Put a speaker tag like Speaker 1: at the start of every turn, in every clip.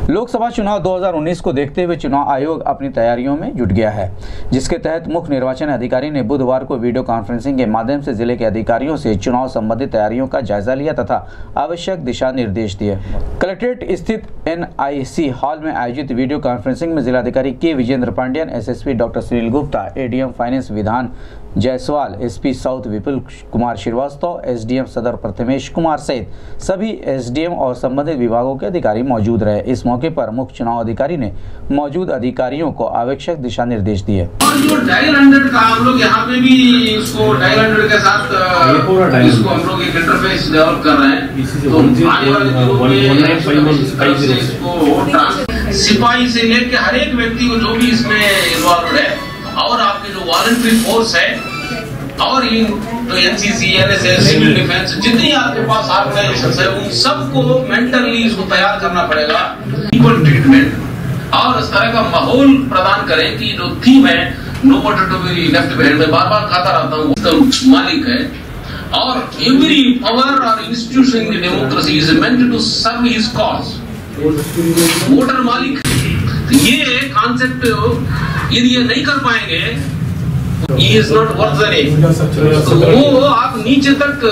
Speaker 1: लोकसभा चुनाव 2019 को देखते हुए चुनाव आयोग अपनी तैयारियों में जुट गया है, जिसके तहत मुख्य निर्वाचन अधिकारी ने बुधवार को वीडियो कॉन्फ्रेंसिंग के माध्यम से जिले के अधिकारियों से चुनाव संबंधित तैयारियों का जायजा लिया तथा आवश्यक दिशा निर्देश दिए। कलेक्ट्रेट स्थित NIC हॉल में आयोजित वीडियो कॉन्फ्रेंसिंग में जिलाधिकारी के Vijendra Pandian, SSP doctor Sunil Gupta, ADM finance Vidhan Jaiswal, SP south Vipul Kumar Srivastava, SDM सदर प्रथमेश कुमार सहित सभी SDM और संबंधित विभागों के अधिकारी मौजूद रहे। इस मौके पर मुख्य चुनाव अधिकारी ने मौजूद अधिकारियों को आवश्यक दिशा निर्देश दिए।
Speaker 2: और जो डायल 100 का हम लोग यहाँ पे भी इसको डायल 100 के साथ इसको हम लोग एक इंटरफेस डेवलप कर रहे हैं। तो आने वाले दिनों में इसको सिपाही से लेकर हर एक व्यक्ति को जो भी इसमें इन्वॉल्व है और आपके जो वॉलंटरी फोर्स है और इन तो NCC, NSS, सिविल डिफेंस, जितनी आपके पास ऑर्गेनाइजेशन है उन सबको मेंटली इसको तैयार करना पड़ेगा। इक्वल ट्रीटमेंट और इस तरह का माहौल प्रदान करें कि जो थीम है no water to be left behind, में बार बार खाता रहता हूँ, तो मालिक है और एवरी पावर और institution in democracy is meant to serve his cause. Voter मालिक, ये कॉन्सेप्ट यदि ये नहीं कर पाएंगे, he is not worth the name। तो वो आप नीचे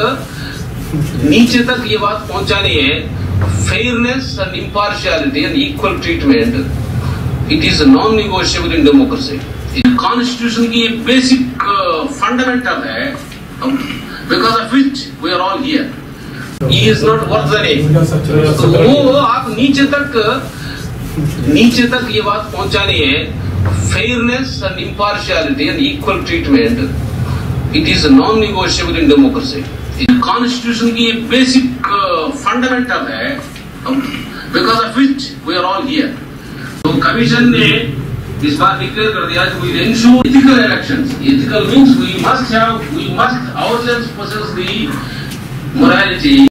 Speaker 2: तक ये बात पहुंचानी है। Fairness and impartiality and equal treatment, it is non negotiable in democracy. Constitution की बेसिक फंडामेंटल है, because of which we are all here. he is not worth the name। तो वो आप नीचे तक ये बात पहुंचानी है। Fairness and impartiality and equal treatment, it is non negotiable in democracy. Constitution की बेसिक फंडामेंटल है, because of which we are all here. तो कमीशन ने इस बार डिक्लेयर कर दिया कि we ensure ethical elections. Ethical means we must ourselves possess the morality।